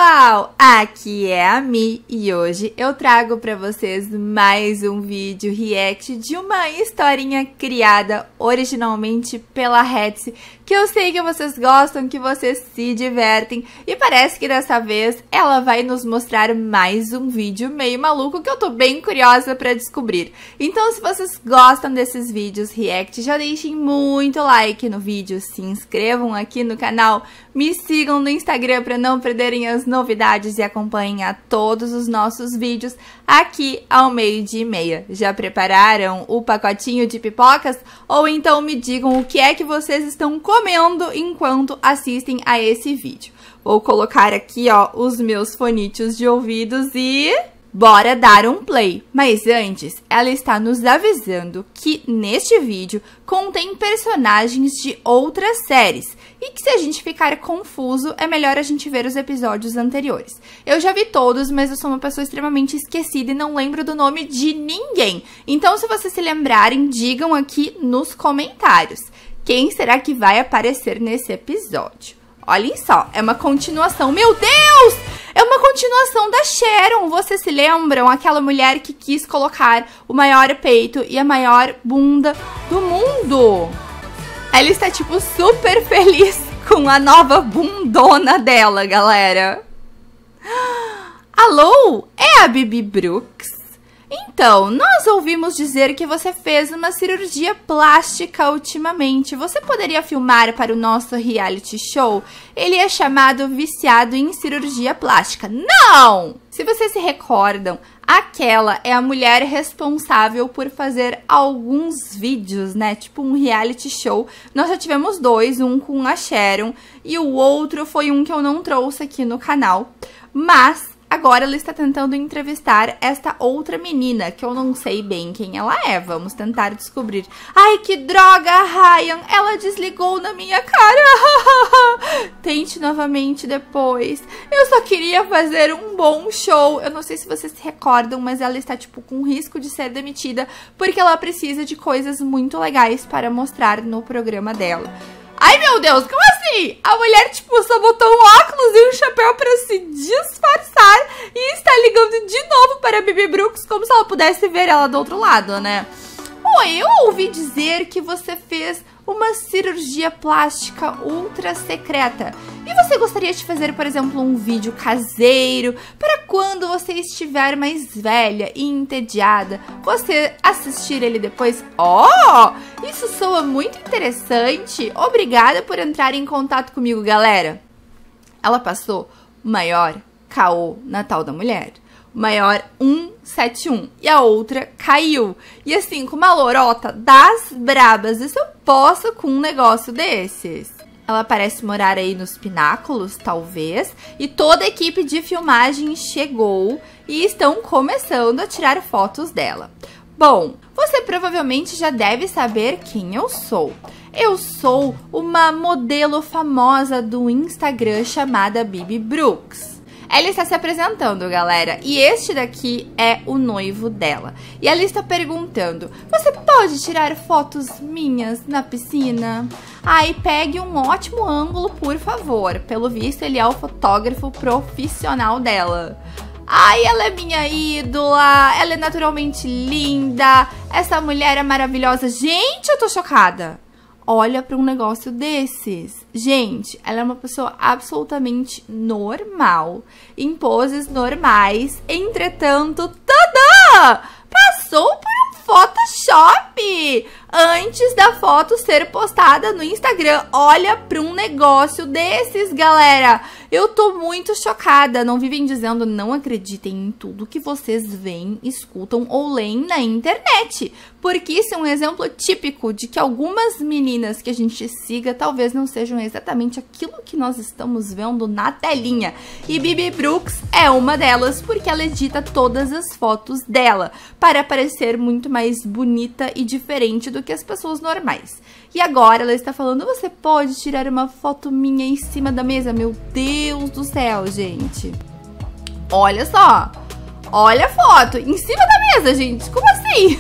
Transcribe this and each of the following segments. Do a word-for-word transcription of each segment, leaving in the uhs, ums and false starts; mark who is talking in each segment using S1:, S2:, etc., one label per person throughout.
S1: pessoal, aqui é a Mi e hoje eu trago para vocês mais um vídeo react de uma historinha criada originalmente pela Hetzy, que eu sei que vocês gostam, que vocês se divertem e parece que dessa vez ela vai nos mostrar mais um vídeo meio maluco que eu tô bem curiosa para descobrir. Então se vocês gostam desses vídeos react, já deixem muito like no vídeo, se inscrevam aqui no canal, me sigam no Instagram para não perderem as novidades e acompanhem a todos os nossos vídeos aqui ao meio-dia e meia. Já prepararam o pacotinho de pipocas? Ou então me digam o que é que vocês estão comendo enquanto assistem a esse vídeo. Vou colocar aqui, ó, os meus fonítios de ouvidos e... bora dar um play! Mas antes, ela está nos avisando que neste vídeo contém personagens de outras séries e que se a gente ficar confuso, é melhor a gente ver os episódios anteriores. Eu já vi todos, mas eu sou uma pessoa extremamente esquecida e não lembro do nome de ninguém. Então, se vocês se lembrarem, digam aqui nos comentários. Quem será que vai aparecer nesse episódio? Olhem só, é uma continuação. Meu Deus! É uma continuação da Sharon. Vocês se lembram? Aquela mulher que quis colocar o maior peito e a maior bunda do mundo. Ela está, tipo, super feliz com a nova bundona dela, galera. Alô? É a Bibi Brooks? Então, nós ouvimos dizer que você fez uma cirurgia plástica ultimamente. Você poderia filmar para o nosso reality show? Ele é chamado Viciado em Cirurgia Plástica. Não! Se vocês se recordam, aquela é a mulher responsável por fazer alguns vídeos, né? Tipo um reality show. Nós já tivemos dois, um com a Sharon e o outro foi um que eu não trouxe aqui no canal. Mas... agora ela está tentando entrevistar esta outra menina, que eu não sei bem quem ela é. Vamos tentar descobrir. Ai, que droga, Ryan! Ela desligou na minha cara! Tente novamente depois. Eu só queria fazer um bom show. Eu não sei se vocês se recordam, mas ela está, tipo, com risco de ser demitida, porque ela precisa de coisas muito legais para mostrar no programa dela. Ai, meu Deus, como assim? A mulher, tipo, só botou um óculos e um chapéu pra se disfarçar e está ligando de novo para a Bibi Brooks, como se ela pudesse ver ela do outro lado, né? Oi, eu ouvi dizer que você fez uma cirurgia plástica ultra secreta. E você gostaria de fazer, por exemplo, um vídeo caseiro para quando você estiver mais velha e entediada, você assistir ele depois? Oh, isso soa muito interessante. Obrigada por entrar em contato comigo, galera. Ela passou o maior caô na tal da mulher. O maior um sete um. E a outra caiu. E assim, com uma lorota das brabas, isso eu posso com um negócio desses? Ela parece morar aí nos pináculos, talvez. E toda a equipe de filmagem chegou e estão começando a tirar fotos dela. Bom, você provavelmente já deve saber quem eu sou. Eu sou uma modelo famosa do Instagram chamada Bibi Brooks. Ela está se apresentando, galera, e este daqui é o noivo dela. E ela está perguntando, você pode tirar fotos minhas na piscina? Ai, pegue um ótimo ângulo, por favor. Pelo visto, ele é o fotógrafo profissional dela. Ai, ela é minha ídola, ela é naturalmente linda, essa mulher é maravilhosa. Gente, eu tô chocada. Olha para um negócio desses. Gente, ela é uma pessoa absolutamente normal, em poses normais. Entretanto, tadã! Passou por um Photoshop antes da foto ser postada no Instagram. Olha para um negócio desses, galera. Eu tô muito chocada. Não vivem dizendo não acreditem em tudo que vocês veem, escutam ou leem na internet. Porque isso é um exemplo típico de que algumas meninas que a gente siga talvez não sejam exatamente aquilo que nós estamos vendo na telinha. E Bibi Brooks é uma delas porque ela edita todas as fotos dela para parecer muito mais bonita e diferente do que as pessoas normais. E agora ela está falando, você pode tirar uma foto minha em cima da mesa? Meu Deus do céu, gente. Olha só. Olha a foto. Em cima da mesa, gente. Como assim?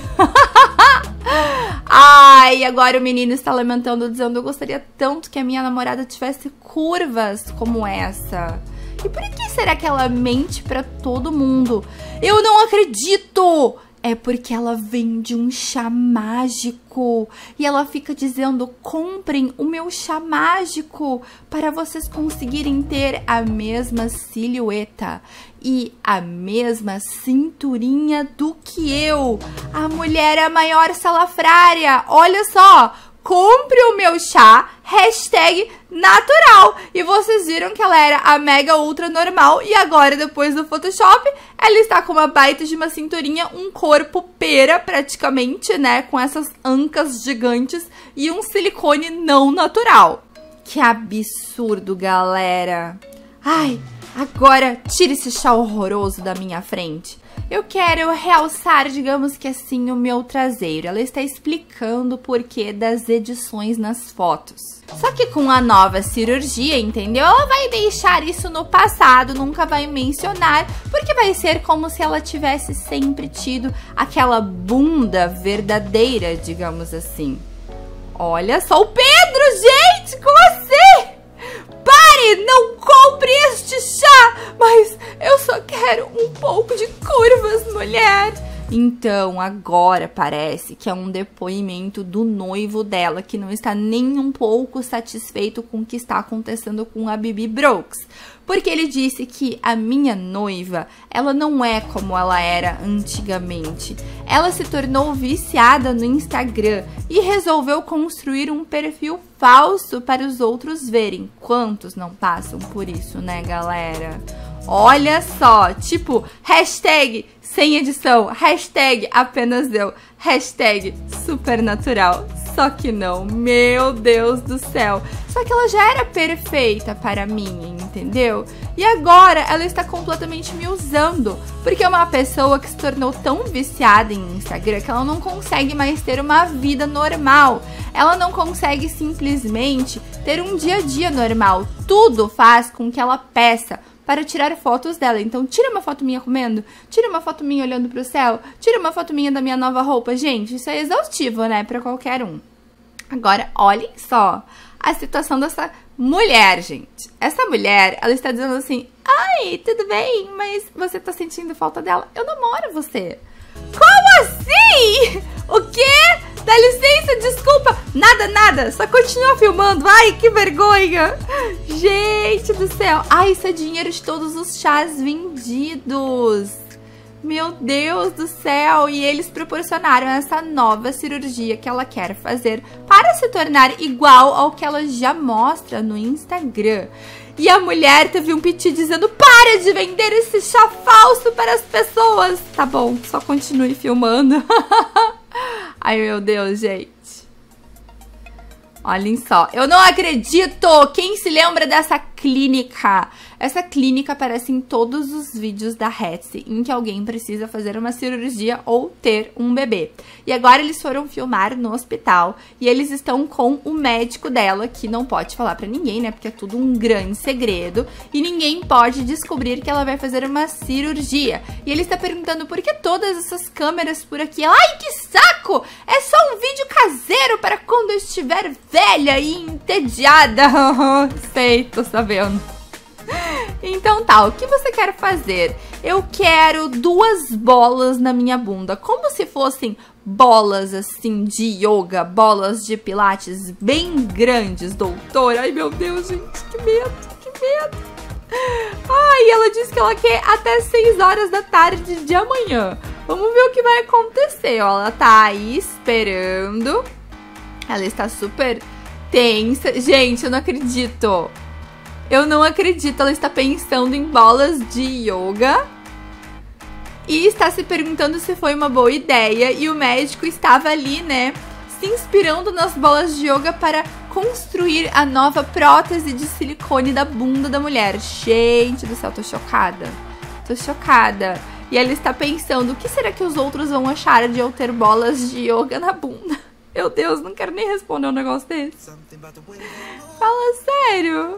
S1: Ai, agora o menino está lamentando, dizendo, eu gostaria tanto que a minha namorada tivesse curvas como essa. E por que será que ela mente pra todo mundo? Eu não acredito! É porque ela vende um chá mágico e ela fica dizendo: comprem o meu chá mágico para vocês conseguirem ter a mesma silhueta e a mesma cinturinha do que eu. A mulher é a maior salafrária. Olha só, compre o meu chá, hashtag natural. E vocês viram que ela era a mega ultra normal e agora, depois do Photoshop, ela está com uma baita de uma cinturinha, um corpo pera praticamente, né, com essas ancas gigantes e um silicone não natural. Que absurdo, galera. Ai, agora tire esse chá horroroso da minha frente. Eu quero realçar, digamos que assim, o meu traseiro. Ela está explicando o porquê das edições nas fotos. Só que com a nova cirurgia, entendeu? Ela vai deixar isso no passado, nunca vai mencionar, porque vai ser como se ela tivesse sempre tido aquela bunda verdadeira, digamos assim. Olha só o Pedro, gente! Como assim? Pare! Não compre este chá! Mas eu só quero um pouco de curvas, mulher! Então, agora parece que é um depoimento do noivo dela, que não está nem um pouco satisfeito com o que está acontecendo com a Bibi Brooks. Porque ele disse que a minha noiva, ela não é como ela era antigamente. Ela se tornou viciada no Instagram e resolveu construir um perfil falso para os outros verem. Quantos não passam por isso, né, galera? Olha só, tipo, hashtag sem edição, hashtag apenas eu, hashtag supernatural. Só que não, meu Deus do céu. Só que ela já era perfeita para mim, entendeu? E agora ela está completamente me usando, porque é uma pessoa que se tornou tão viciada em Instagram que ela não consegue mais ter uma vida normal. Ela não consegue simplesmente ter um dia a dia normal. Tudo faz com que ela peça para tirar fotos dela. Então, tira uma foto minha comendo, tira uma foto minha olhando pro céu, tira uma foto minha da minha nova roupa. Gente, isso é exaustivo, né, pra qualquer um. Agora, olhem só a situação dessa mulher, gente. Essa mulher, ela está dizendo assim: ai, tudo bem, mas você tá sentindo falta dela? Eu namoro você. Como assim? O quê? Dá licença, desculpa. Nada, nada. Só continua filmando. Ai, que vergonha. Gente do céu. Ai, isso é dinheiro de todos os chás vendidos. Meu Deus do céu. E eles proporcionaram essa nova cirurgia que ela quer fazer para se tornar igual ao que ela já mostra no Instagram. E a mulher teve um piti dizendo: para de vender esse chá falso para as pessoas. Tá bom, só continue filmando. Ai, meu Deus, gente. Olhem só, eu não acredito! Quem se lembra dessa clínica? Essa clínica aparece em todos os vídeos da Etsy em que alguém precisa fazer uma cirurgia ou ter um bebê. E agora eles foram filmar no hospital e eles estão com o médico dela, que não pode falar pra ninguém, né? Porque é tudo um grande segredo e ninguém pode descobrir que ela vai fazer uma cirurgia. E ele está perguntando por que todas essas câmeras por aqui. Ela, ai, que saco! É só um vídeo caseiro para quando eu estiver velha e entediada. Sei, tô sabendo. Então tá, o que você quer fazer? Eu quero duas bolas na minha bunda, como se fossem bolas assim de yoga, bolas de pilates bem grandes, doutora. Ai, meu Deus, gente, que medo, que medo. Ai, ela disse que ela quer até seis horas da tarde de amanhã. Vamos ver o que vai acontecer, ó. Ela tá aí esperando. Ela está super tensa. Gente, eu não acredito. Eu não acredito, ela está pensando em bolas de yoga e está se perguntando se foi uma boa ideia. E o médico estava ali, né, se inspirando nas bolas de yoga para construir a nova prótese de silicone da bunda da mulher. Gente do céu, tô chocada, tô chocada. E ela está pensando, o que será que os outros vão achar de eu ter bolas de yoga na bunda? Meu Deus, não quero nem responder um negócio desse. Fala sério.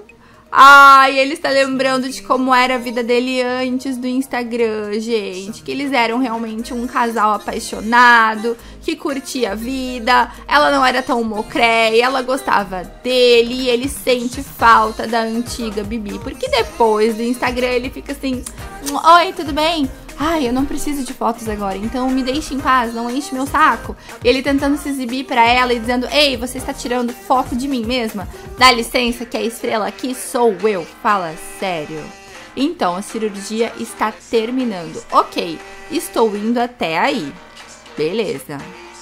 S1: Ai, ele está lembrando de como era a vida dele antes do Instagram, gente. Que eles eram realmente um casal apaixonado, que curtia a vida. Ela não era tão mocréia, ela gostava dele e ele sente falta da antiga Bibi. Porque depois do Instagram ele fica assim, oi, tudo bem? Ai, eu não preciso de fotos agora, então me deixe em paz, não enche meu saco. Ele tentando se exibir pra ela e dizendo, ei, você está tirando foto de mim mesma? Dá licença que a estrela aqui sou eu, fala sério. Então, a cirurgia está terminando. Ok, estou indo até aí. Beleza.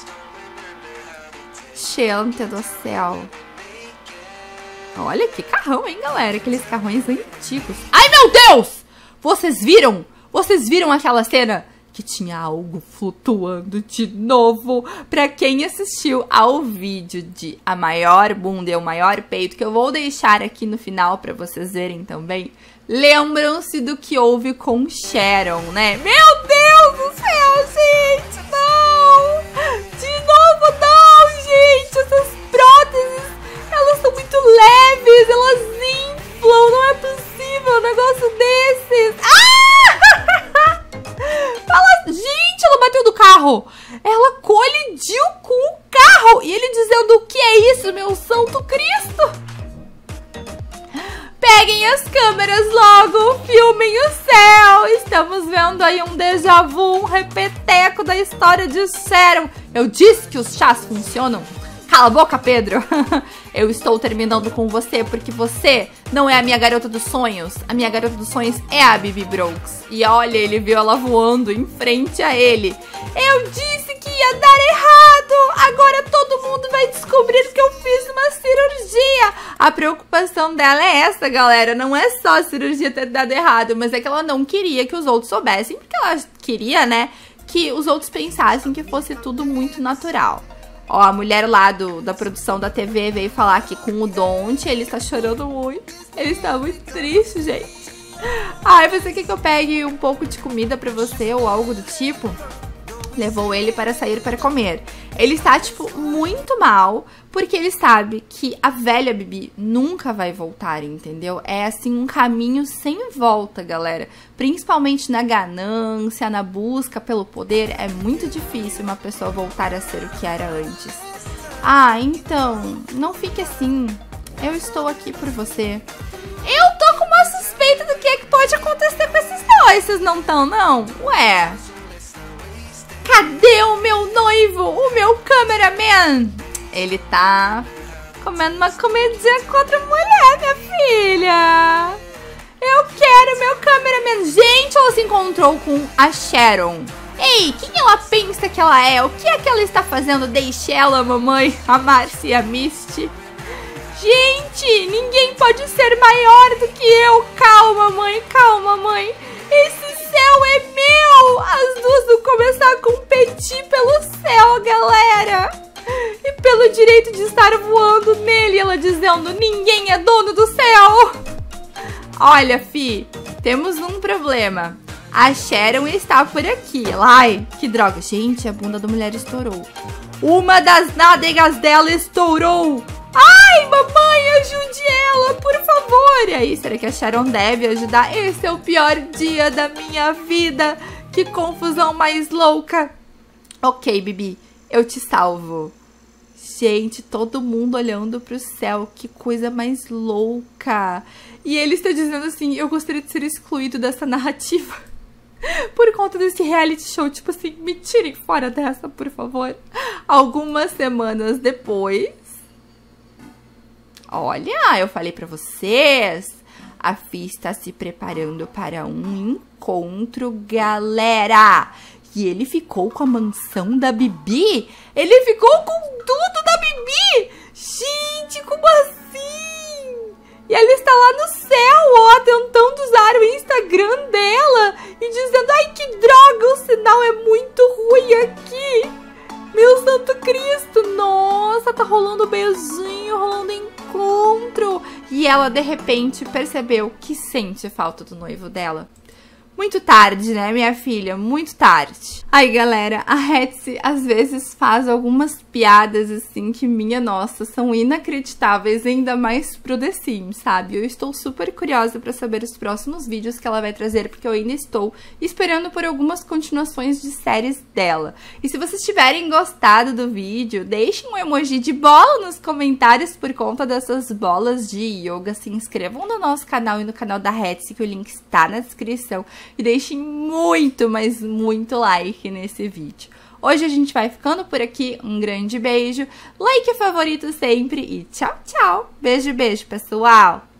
S1: Gente do céu. Olha que carrão, hein, galera? Aqueles carrões antigos. Ai, meu Deus! Vocês viram? Vocês viram aquela cena que tinha algo flutuando de novo? Pra quem assistiu ao vídeo de a maior bunda e o maior peito, que eu vou deixar aqui no final pra vocês verem também, lembram-se do que houve com Sharon, né? Meu Deus do céu, gente! Não! De novo, não, gente! Essas próteses, elas são muito leves, elas inflam, não é possível um negócio desses! Ah! Fala, gente, ela bateu do carro. Ela colidiu com o carro. E ele dizendo, o que é isso, meu santo Cristo? Peguem as câmeras logo, filmem o céu. Estamos vendo aí um déjà vu, um repeteco da história de Sharon. Eu disse que os chás funcionam. Cala a boca, Pedro. Eu estou terminando com você porque você não é a minha garota dos sonhos. A minha garota dos sonhos é a Bibi Brooks. E olha, ele viu ela voando em frente a ele. Eu disse que ia dar errado. Agora todo mundo vai descobrir que eu fiz uma cirurgia. A preocupação dela é essa, galera. Não é só a cirurgia ter dado errado, mas é que ela não queria que os outros soubessem. Porque ela queria, né, que os outros pensassem que fosse tudo muito natural. Ó, a mulher lá do, da produção da T V veio falar aqui com o Don't. Ele está chorando muito. Ele está muito triste, gente. Ai, você quer que eu pegue um pouco de comida pra você ou algo do tipo? Levou ele para sair para comer. Ele está, tipo, muito mal, porque ele sabe que a velha Bibi nunca vai voltar, entendeu? É, assim, um caminho sem volta, galera. Principalmente na ganância, na busca pelo poder, é muito difícil uma pessoa voltar a ser o que era antes. Ah, então, não fique assim. Eu estou aqui por você. Eu tô com uma suspeita do que é que pode acontecer com esses dois. Vocês não estão, não? Ué... Cadê o meu noivo? O meu cameraman? Ele tá comendo uma comidinha com outra mulher, minha filha. Eu quero meu cameraman. Gente, ela se encontrou com a Sharon. Ei, quem ela pensa que ela é? O que é que ela está fazendo? Deixe ela, mamãe, a Marcy e a Misty. Gente, ninguém pode ser maior do que eu. Calma, mãe, calma, mãe. Esse céu é meu! As duas vão começar a competir pelo céu, galera! E pelo direito de estar voando nele, ela dizendo, ninguém é dono do céu! Olha, fi, temos um problema. A Sharon está por aqui. Ai, que droga. Gente, a bunda da mulher estourou. Uma das nádegas dela estourou. Ai, mamãe, ajude ela, por favor. E aí, será que a Sharon deve ajudar? Esse é o pior dia da minha vida. Que confusão mais louca. Ok, Bibi, eu te salvo. Gente, todo mundo olhando pro céu. Que coisa mais louca. E ele está dizendo assim, eu gostaria de ser excluído dessa narrativa. Por conta desse reality show, tipo assim, me tirem fora dessa, por favor. Algumas semanas depois... Olha, eu falei pra vocês, a Fi está se preparando para um encontro, galera. E ele ficou com a mansão da Bibi? Ele ficou com tudo da Bibi? Gente, como assim? E ele está lá no céu, ó, tentando usar o Instagram dela e dizendo, ai, que droga, o sinal é muito ruim aqui. Meu santo Cristo, nossa, tá rolando beijinho, rolando encontro. E ela, de repente, percebeu que sente falta do noivo dela. Muito tarde, né, minha filha? Muito tarde. Aí, galera, a Etsy às vezes faz algumas piadas, assim, que, minha nossa, são inacreditáveis, ainda mais pro The Sims, sabe? Eu estou super curiosa pra saber os próximos vídeos que ela vai trazer, porque eu ainda estou esperando por algumas continuações de séries dela. E se vocês tiverem gostado do vídeo, deixem um emoji de bola nos comentários por conta dessas bolas de yoga. Se inscrevam no nosso canal e no canal da Etsy, que o link está na descrição. E deixem muito, mas muito like nesse vídeo. Hoje a gente vai ficando por aqui. Um grande beijo, like favorito sempre e tchau, tchau. Beijo, beijo, pessoal!